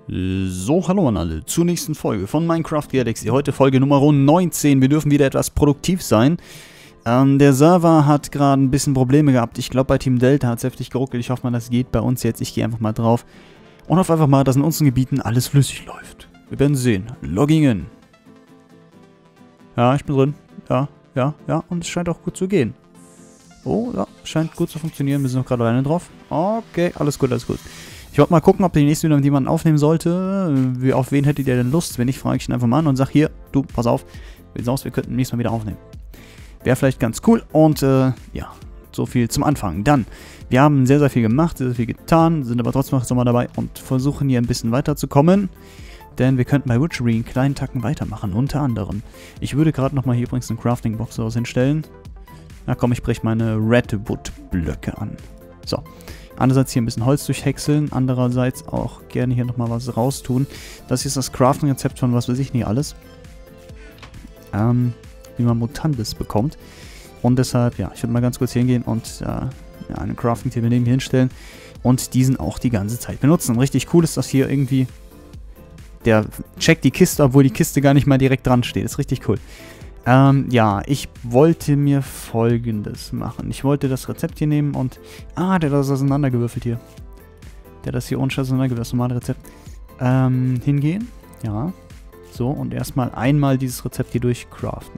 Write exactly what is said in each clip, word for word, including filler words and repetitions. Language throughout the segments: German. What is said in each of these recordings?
So, hallo an alle zur nächsten Folge von Minecraft Galaxy. Heute Folge Nummer neunzehn. Wir dürfen wieder etwas produktiv sein. Ähm, der Server hat gerade ein bisschen Probleme gehabt. Ich glaube, bei Team Delta hat es heftig geruckelt. Ich hoffe mal, das geht bei uns jetzt. Ich gehe einfach mal drauf und hoffe einfach mal, dass in unseren Gebieten alles flüssig läuft. Wir werden sehen. Logging in. Ja, ich bin drin. Ja, ja, ja. Und es scheint auch gut zu gehen. Oh, ja, scheint gut zu funktionieren. Wir sind noch gerade alleine drauf. Okay, alles gut, alles gut. Ich wollte mal gucken, ob der nächste wieder mit jemandem aufnehmen sollte. Wie, auf wen hättet ihr denn Lust? Wenn nicht, frage ich ihn einfach mal an und sage, hier, du, pass auf, wie sieht's aus, wir könnten nächstes Mal wieder aufnehmen. Wäre vielleicht ganz cool. Und, äh, ja, so viel zum Anfang. Dann, wir haben sehr, sehr viel gemacht, sehr, sehr viel getan, sind aber trotzdem noch mal dabei und versuchen hier ein bisschen weiterzukommen. Denn wir könnten bei Witchery einen kleinen Tacken weitermachen, unter anderem. Ich würde gerade nochmal hier übrigens eine Crafting-Box raus hinstellen. Na komm, ich breche meine Redwood-Blöcke an. So. Andererseits hier ein bisschen Holz durchhäckseln, andererseits auch gerne hier nochmal was raustun. Das hier ist das Crafting-Rezept von was weiß ich nicht alles. Ähm, wie man Mutantes bekommt. Und deshalb, ja, ich würde mal ganz kurz hier hingehen und äh, ja, einen Crafting-Table neben hier hinstellen und diesen auch die ganze Zeit benutzen. Richtig cool ist das hier irgendwie. Der checkt die Kiste, obwohl die Kiste gar nicht mal direkt dran steht. Ist richtig cool. Ähm, ja, ich wollte mir Folgendes machen. Ich wollte das Rezept hier nehmen und... Ah, der hat das auseinandergewürfelt hier. Der hat das hier ohne Scheiß auseinandergewürfelt, das normale Rezept. Ähm, hingehen. Ja. So, und erstmal einmal dieses Rezept hier durchcraften.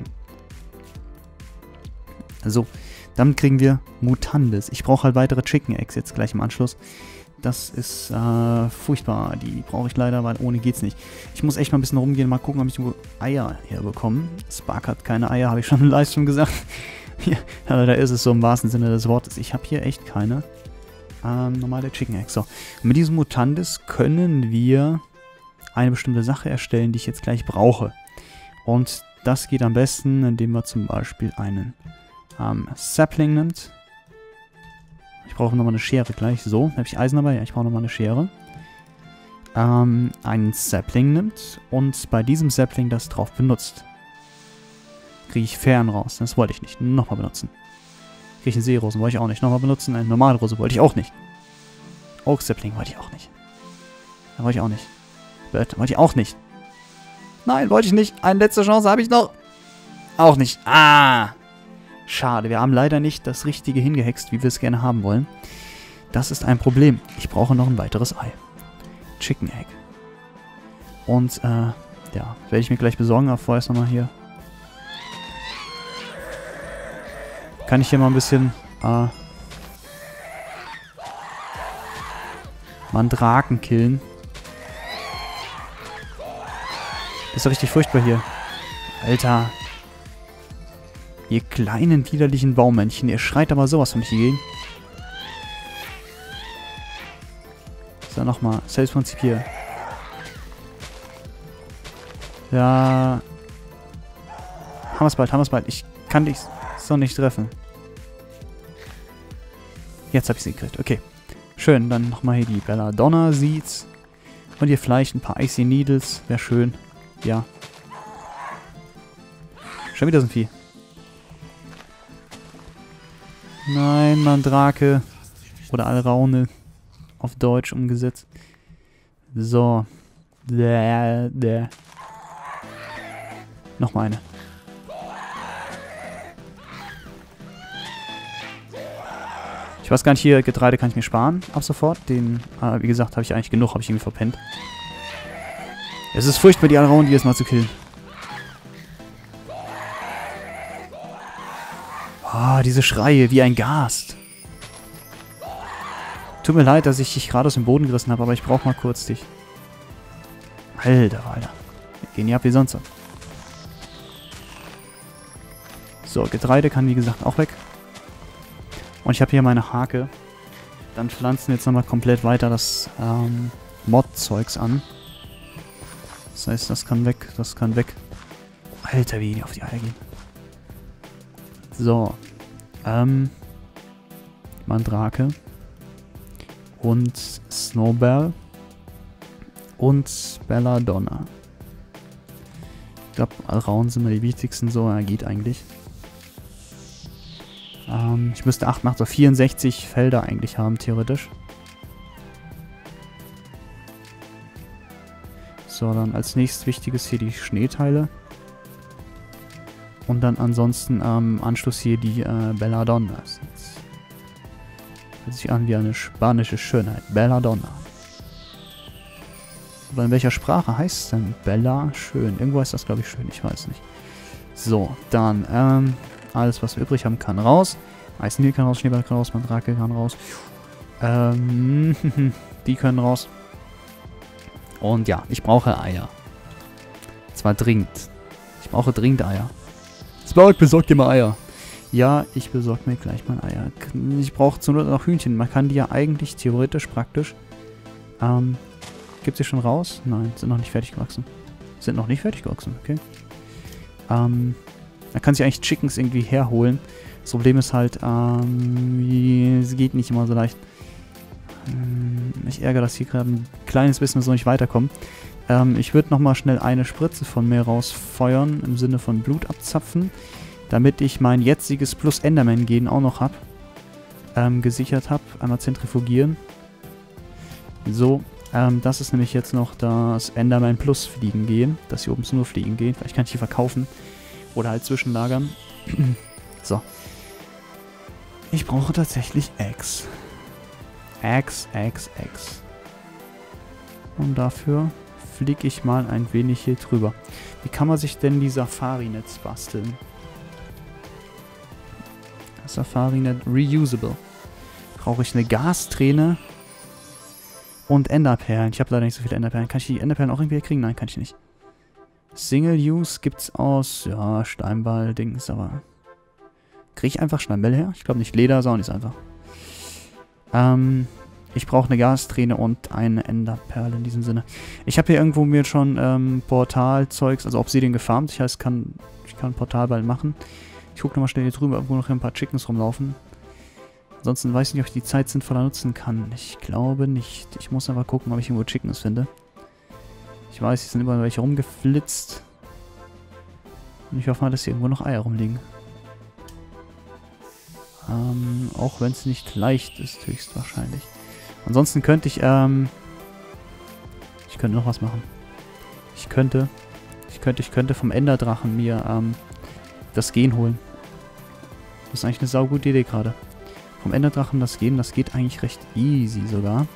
So, damit kriegen wir Mutantes. Ich brauche halt weitere Chicken Eggs jetzt gleich im Anschluss. Das ist äh, furchtbar. Die brauche ich leider, weil ohne geht's nicht. Ich muss echt mal ein bisschen rumgehen, mal gucken, ob ich irgendwo Eier herbekomme. Spark hat keine Eier, habe ich schon im Livestream gesagt. Hier, also da ist es so im wahrsten Sinne des Wortes. Ich habe hier echt keine. Ähm, normale Chicken Eggs. So, und mit diesem Mutantes können wir eine bestimmte Sache erstellen, die ich jetzt gleich brauche. Und das geht am besten, indem wir zum Beispiel einen ähm, Sapling nimmt. Ich brauche nochmal eine Schere gleich. So, habe ich Eisen dabei? Ja, ich brauche nochmal eine Schere. Ähm, einen Sapling nimmt und bei diesem Sapling das drauf benutzt. Kriege ich Fern raus. Das wollte ich nicht. Nochmal benutzen. Kriege ich eine Seerosen? Wollte ich auch nicht. Nochmal benutzen. Eine normale Rose wollte ich auch nicht. Oak Sapling wollte ich auch nicht. Da wollte ich auch nicht. Bird wollte ich auch nicht. Nein, wollte ich nicht. Eine letzte Chance habe ich noch. Auch nicht. Ah! Schade, wir haben leider nicht das Richtige hingehext, wie wir es gerne haben wollen. Das ist ein Problem. Ich brauche noch ein weiteres Ei. Chicken Egg. Und, äh, ja, werde ich mir gleich besorgen, aber vorerst nochmal hier. Kann ich hier mal ein bisschen, äh, mal einen Draken killen. Ist doch richtig furchtbar hier. Alter. Ihr kleinen, widerlichen Baumännchen. Ihr schreit aber sowas von nicht gegen. So, nochmal. Selbstprinzip hier. Ja. Haben wir es bald, haben wir es bald. Ich kann dich so nicht treffen. Jetzt habe ich sie gekriegt. Okay. Schön. Dann nochmal hier die Belladonna Seeds. Und hier vielleicht ein paar Icy Needles. Wäre schön. Ja. Schon wieder so ein Vieh. Nein, Mandrake. Oder Alraune. Auf Deutsch umgesetzt. So. Bäh, bäh. Nochmal eine. Ich weiß gar nicht, hier Getreide kann ich mir sparen. Ab sofort. Den, äh, wie gesagt, habe ich eigentlich genug. Habe ich irgendwie verpennt. Es ist furchtbar, die Alraunen, die jetzt mal zu killen. Ah, oh, diese Schreie, wie ein Gast. Tut mir leid, dass ich dich gerade aus dem Boden gerissen habe, aber ich brauche mal kurz dich. Alter, Alter. Wir gehen hier ab wie sonst. So, Getreide kann wie gesagt auch weg. Und ich habe hier meine Hake. Dann pflanzen wir jetzt nochmal komplett weiter das ähm, Mod-Zeugs an. Das heißt, das kann weg, das kann weg. Alter, wie die auf die Eier gehen. So, ähm, Mandrake und Snowbell und Belladonna. Ich glaube, Alraun sind mir die wichtigsten, so, er geht eigentlich. Ähm, ich müsste acht, acht, so vierundsechzig Felder eigentlich haben, theoretisch. So, dann als nächstes Wichtiges hier die Schneeteile. Und dann ansonsten am Anschluss hier die äh, Belladonnas. Hört sich an wie eine spanische Schönheit. Belladonna. Aber in welcher Sprache heißt es denn? Bella, schön. Irgendwo heißt das, glaube ich, schön. Ich weiß nicht. So, dann, ähm, alles, was wir übrig haben, kann raus. Eisnil kann raus, Schneeball kann raus, Mandrake kann raus. Ähm, die können raus. Und ja, ich brauche Eier. Zwar dringend. Ich brauche dringend Eier. Spark, besorg dir mal Eier. Ja, ich besorge mir gleich mal Eier. Ich brauche zur Not noch Hühnchen. Man kann die ja eigentlich theoretisch praktisch. Ähm, gibt sie schon raus? Nein, sind noch nicht fertig gewachsen. Sind noch nicht fertig gewachsen, okay. Ähm, man kann sich eigentlich Chickens irgendwie herholen. Das Problem ist halt, ähm, es geht nicht immer so leicht. Ähm, ich ärgere, dass hier gerade ein kleines bisschen so nicht weiterkommen. Ähm, ich würde nochmal schnell eine Spritze von mir rausfeuern, im Sinne von Blut abzapfen, damit ich mein jetziges Plus Enderman-Gen auch noch habe. Ähm, gesichert habe. Einmal zentrifugieren. So, ähm, das ist nämlich jetzt noch das Enderman Plus Fliegen gehen. Das hier oben ist nur Fliegen gehen. Vielleicht kann ich die verkaufen. Oder halt zwischenlagern. So. Ich brauche tatsächlich Eggs. Eggs, Eggs, Eggs. Und dafür fliege ich mal ein wenig hier drüber. Wie kann man sich denn die Safari-Netz basteln? Safari-Net reusable. Brauche ich eine Gasträne und Enderperlen. Ich habe leider nicht so viele Enderperlen. Kann ich die Enderperlen auch irgendwie kriegen? Nein, kann ich nicht. Single-Use gibt's aus, ja, Steinball-Dings, aber... Kriege ich einfach Steinbälle her? Ich glaube nicht. Leder ist auch nicht einfach. Ähm... Ich brauche eine Gasträne und eine Enderperle in diesem Sinne. Ich habe hier irgendwo mir schon ähm, Portalzeugs, also Obsidian gefarmt. Das heißt, kann, ich kann ein Portal bald machen. Ich gucke nochmal schnell hier drüber, irgendwo noch ein paar Chickens rumlaufen. Ansonsten weiß ich nicht, ob ich die Zeit sinnvoller nutzen kann. Ich glaube nicht. Ich muss einfach gucken, ob ich irgendwo Chickens finde. Ich weiß, hier sind immer welche rumgeflitzt. Und ich hoffe mal, dass hier irgendwo noch Eier rumliegen. Ähm, auch wenn es nicht leicht ist, höchstwahrscheinlich. Ansonsten könnte ich, ähm... Ich könnte noch was machen. Ich könnte... Ich könnte, ich könnte vom Enderdrachen mir, ähm... das Gen holen. Das ist eigentlich eine saugute Idee gerade. Vom Enderdrachen das Gen, das geht eigentlich recht easy sogar.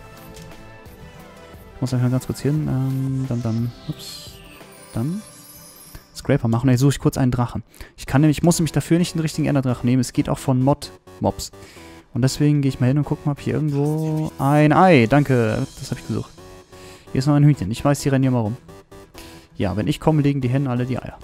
Ich muss einfach ganz kurz hin, ähm... Dann, dann... Ups. Dann... Scraper machen. Jetzt suche ich kurz einen Drachen. Ich kann nämlich, ich muss nämlich dafür nicht den richtigen Enderdrachen nehmen. Es geht auch von Mod-Mobs. Und deswegen gehe ich mal hin und gucke mal, ob hier irgendwo ein Ei. Danke, das habe ich gesucht. Hier ist noch ein Hühnchen. Ich weiß, die rennen hier mal rum. Ja, wenn ich komme, legen die Hennen alle die Eier.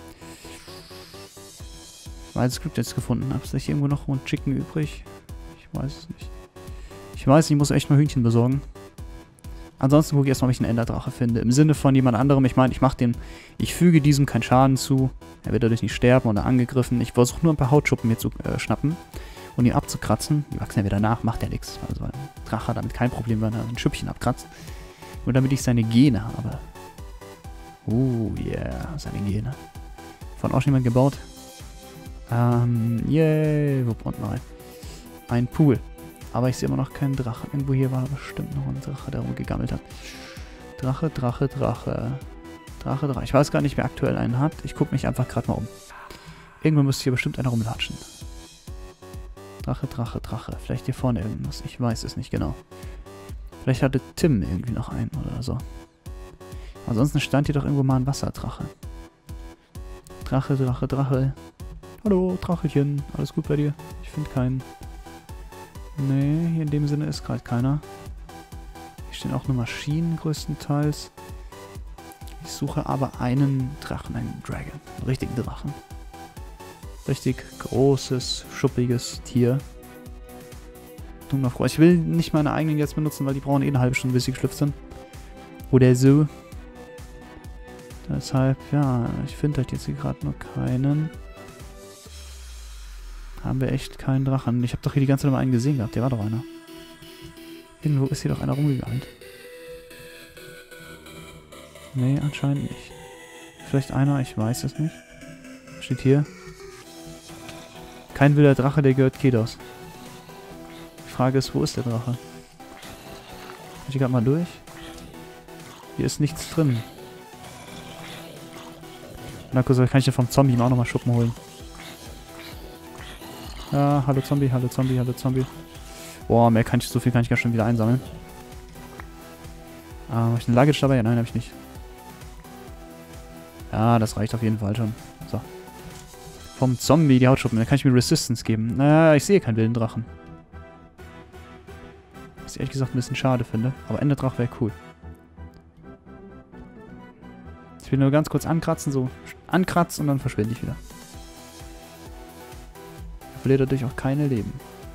Weil das Glück jetzt gefunden habe. Ist da hier irgendwo noch ein Chicken übrig? Ich weiß es nicht. Ich weiß, ich muss echt mal Hühnchen besorgen. Ansonsten gucke ich erstmal, ob ich einen Enderdrache finde. Im Sinne von jemand anderem. Ich meine, ich mache dem, ich füge diesem keinen Schaden zu. Er wird dadurch nicht sterben oder angegriffen. Ich versuche nur ein paar Hautschuppen mir zu äh, schnappen und ihn abzukratzen. Die wachsen ja wieder nach, macht ja nichts. Also ein Drache hat damit kein Problem, wenn er ein Schüppchen abkratzt. Nur damit ich seine Gene habe. Oh yeah, seine Gene. Von auch schon jemand gebaut. Ähm, yay. Wupp, unten rein. Ein Pool. Aber ich sehe immer noch keinen Drachen. Irgendwo hier war bestimmt noch ein Drache, der rumgegammelt hat. Drache, Drache, Drache. Drache, Drache. Ich weiß gar nicht, wer aktuell einen hat. Ich gucke mich einfach gerade mal um. Irgendwo müsste hier bestimmt einer rumlatschen. Drache, Drache, Drache. Vielleicht hier vorne irgendwas. Ich weiß es nicht genau. Vielleicht hatte Tim irgendwie noch einen oder so. Ansonsten stand hier doch irgendwo mal ein Wasserdrache. Drache, Drache, Drache. Hallo, Drachelchen. Alles gut bei dir? Ich finde keinen. Nee, hier in dem Sinne ist gerade keiner. Hier stehen auch nur Maschinen größtenteils. Ich suche aber einen Drachen, einen Dragon. Einen richtigen Drachen. Richtig großes, schuppiges Tier. Dunkelfroh. Ich will nicht meine eigenen jetzt benutzen, weil die brauchen eh eine halbe Stunde, bis sie geschlüpft sind. Oder so. Deshalb, ja, ich finde halt jetzt hier gerade nur keinen. Haben wir echt keinen Drachen. Ich habe doch hier die ganze Zeit mal einen gesehen gehabt. Der war doch einer. Irgendwo ist hier doch einer rumgegangen. Nee, anscheinend nicht. Vielleicht einer, ich weiß es nicht. Steht hier. Kein wilder Drache, der gehört Kedos. Die Frage ist, wo ist der Drache? Ich gehe gerade mal durch. Hier ist nichts drin. Na kurz, kann ich den vom Zombie auch nochmal Schuppen holen. Ja, hallo Zombie, hallo Zombie, hallo Zombie. Boah, mehr kann ich, so viel kann ich gar schon wieder einsammeln. Ah, habe ich eine Luggage dabei? Ja, nein, habe ich nicht. Ja, das reicht auf jeden Fall schon. So. Vom Zombie die Hautschuppen. Da kann ich mir Resistance geben. Naja, ich sehe keinen wilden Drachen. Was ich ehrlich gesagt ein bisschen schade finde. Aber Enderdrach wäre cool. Ich will nur ganz kurz ankratzen, so ankratzen und dann verschwinde ich wieder. Ich verliere dadurch auch keine Leben.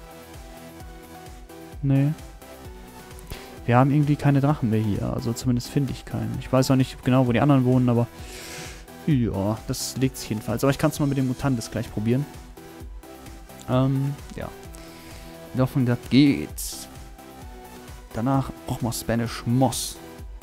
Nee. Wir haben irgendwie keine Drachen mehr hier. Also zumindest finde ich keinen. Ich weiß auch nicht genau, wo die anderen wohnen, aber ja, das legt sich jedenfalls. Aber ich kann es mal mit dem Mutantes gleich probieren. Ähm, ja. Ich hoffe, das geht. Danach brauchen wir Spanish Moss.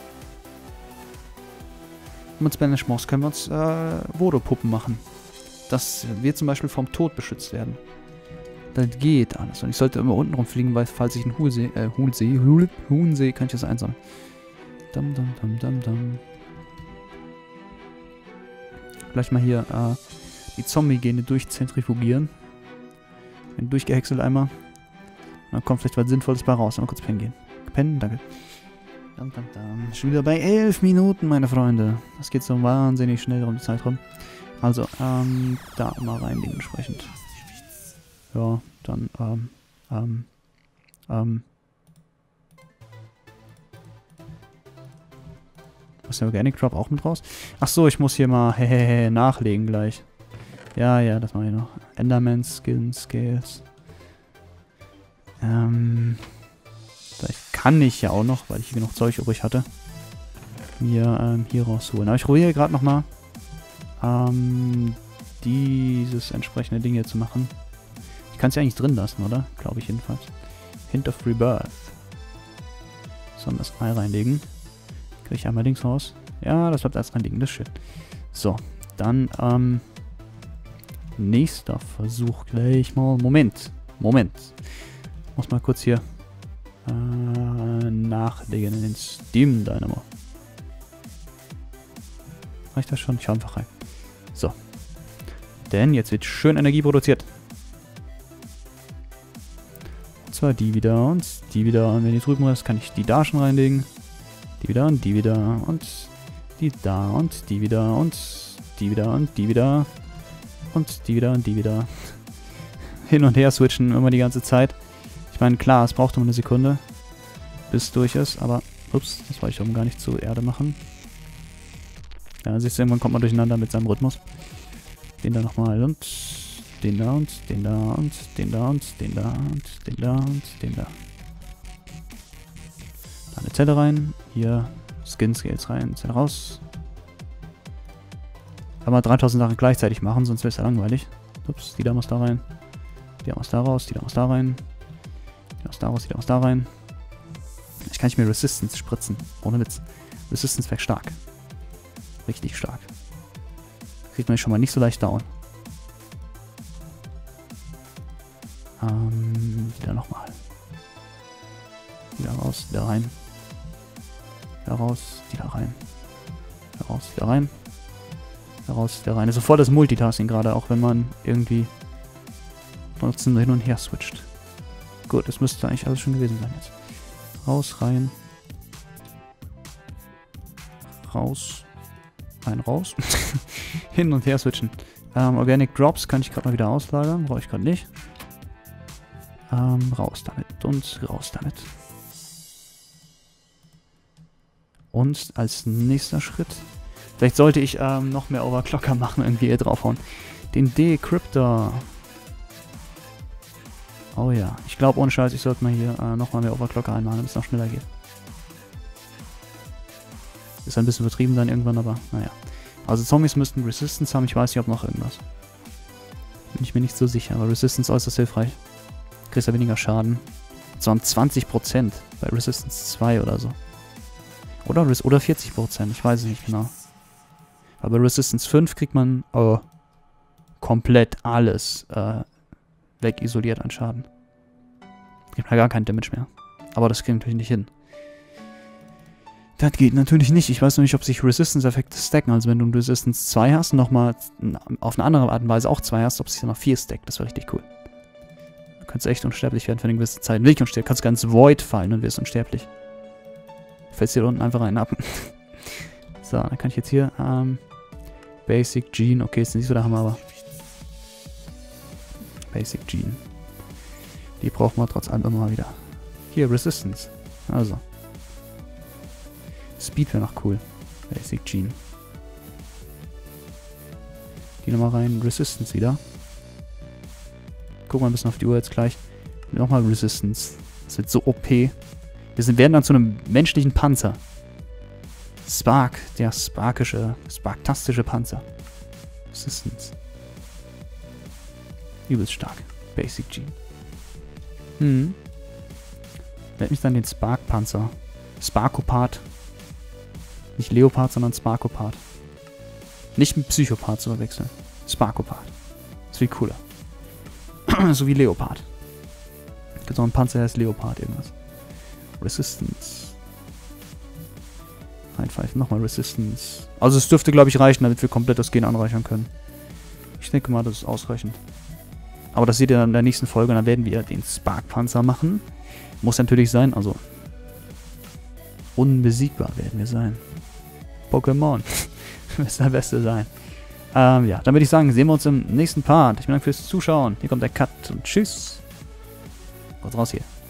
Mit Spanish Moss können wir uns äh, Voodoo-Puppen machen. Dass wir zum Beispiel vom Tod beschützt werden. Das geht alles. Und ich sollte immer unten rumfliegen, weil falls ich einen Hulsee, äh, Hulsee, Hul, Huhnsee, kann ich das einsammeln. Dum, dum, dum, dum, dum. Vielleicht mal hier äh, die Zombie-Gene durchzentrifugieren. Ein durchgehäckselt einmal. Dann kommt vielleicht was Sinnvolles bei raus. Mal kurz pennen gehen. Pennen, danke. Dum, dum, dum. Schon wieder bei elf Minuten, meine Freunde. Das geht so wahnsinnig schnell um die Zeit rum. Also, ähm, da mal rein dementsprechend. Ja, dann, ähm, ähm, ähm. Was ist der Organic Drop auch mit raus? Ach so, ich muss hier mal hehehe nachlegen gleich. Ja, ja, das mache ich noch. Enderman Skin Scales. Ähm. Vielleicht kann ich ja auch noch, weil ich hier genug Zeug übrig hatte, mir ähm, hier rausholen. Aber ich probiere gerade nochmal, ähm, dieses entsprechende Ding hier zu machen. Ich kann es ja eigentlich drin lassen, oder? Glaube ich jedenfalls. Hint of Rebirth. Sollen wir das Ei reinlegen? Kriege ich einmal links raus. Ja, das bleibt alles reinlegen. Das ist schön. So, dann, ähm, nächster Versuch gleich mal. Moment. Moment. Muss mal kurz hier äh, nachlegen in den Steam Dynamo. Reicht das schon? Ich hau einfach rein. So. Denn jetzt wird schön Energie produziert. Und zwar die wieder und die wieder. Und wenn die drüben ist, kann ich die da schon reinlegen. Die wieder und die wieder und die da und die wieder und die wieder und die wieder und die wieder und die wieder. Hin und her switchen immer die ganze Zeit. Ich meine, klar, es braucht nur eine Sekunde, bis es durch ist, aber ups, das wollte ich oben gar nicht zur Erde machen. Ja, siehst du, irgendwann kommt man durcheinander mit seinem Rhythmus. Den da nochmal und den da und den da und den da und den da und den da und den da. Da eine Zelle rein, hier Skin Scales rein, Zelle raus. Kann man dreitausend Sachen gleichzeitig machen, sonst wäre es ja langweilig. Ups, die da muss da rein. Die da muss da raus, die da muss da rein. Die da muss da raus, die da muss da rein. Ich kann nicht mehr Resistance spritzen, ohne Witz. Resistance wäre stark. Richtig stark. Kriegt man schon mal nicht so leicht down. Ähm, wieder nochmal. Wieder raus, wieder rein. Wieder raus, wieder rein. Wieder raus, wieder rein. Wieder raus, wieder rein. Das ist voll das Multitasking gerade, auch wenn man irgendwie nutzen hin und her switcht. Gut, das müsste eigentlich alles schon gewesen sein jetzt. Raus, rein. Raus. Rein, raus. Hin und her switchen. Ähm, Organic Drops kann ich gerade mal wieder auslagern. Brauche ich gerade nicht. Ähm, raus damit. Und raus damit. Und als nächster Schritt. Vielleicht sollte ich ähm, noch mehr Overclocker machen, irgendwie hier draufhauen. Den Decryptor. Oh ja. Ich glaube, ohne Scheiß, ich sollte mal hier äh, nochmal mehr Overclocker einmachen, damit es noch schneller geht. Ist ein bisschen übertrieben dann irgendwann, aber naja. Also Zombies müssten Resistance haben. Ich weiß nicht, ob noch irgendwas. Bin ich mir nicht so sicher, aber Resistance äußerst hilfreich. Du kriegst ja weniger Schaden. So um zwanzig Prozent bei Resistance zwei oder so. Oder, oder vierzig Prozent, ich weiß es nicht genau. Aber bei Resistance fünf kriegt man oh, komplett alles äh, wegisoliert an Schaden. Kriegt man gar keinen Damage mehr. Aber das kriegt man natürlich nicht hin. Das geht natürlich nicht. Ich weiß noch nicht, ob sich Resistance-Effekte stacken. Also wenn du Resistance zwei hast und nochmal auf eine andere Art und Weise auch zwei hast, ob sich dann noch vier stackt. Das wäre richtig cool. Du kannst echt unsterblich werden für eine gewisse Zeit. Wirklich unsterblich. Du kannst ganz Void fallen und wirst unsterblich. Fällst hier unten einfach einen ab. So, dann kann ich jetzt hier, ähm, Basic Gene. Okay, ist nicht so der Hammer, aber Basic Gene. Die brauchen wir trotz allem immer mal wieder. Hier, Resistance. Also. Speed wäre noch cool. Basic Gene. Die nochmal rein. Resistance wieder. Gucken wir ein bisschen auf die Uhr jetzt gleich. Nochmal Resistance. Das wird so O P. Wir sind, werden dann zu einem menschlichen Panzer. Spark. Der sparkische, sparktastische Panzer. Resistance. Übelst stark. Basic Gene. Hm. Nennt mich dann den Spark-Panzer. Sparkopath. Nicht Leopard, sondern Sparkopath. Nicht mit Psychopath zu verwechseln. Sparkopath. Ist viel cooler. So wie Leopard. Gibt auch einen Panzer, der heißt Leopard irgendwas. Resistance. Reinpfeifen, nochmal Resistance. Also es dürfte, glaube ich, reichen, damit wir komplett das Gen anreichern können. Ich denke mal, das ist ausreichend. Aber das seht ihr dann in der nächsten Folge. Dann werden wir den Spark-Panzer machen. Muss natürlich sein, also unbesiegbar werden wir sein. Pokémon. Müsste der Beste sein. Ähm, ja, dann würde ich sagen, sehen wir uns im nächsten Part. Ich bedanke fürs Zuschauen. Hier kommt der Cut und tschüss. Kurz raus hier.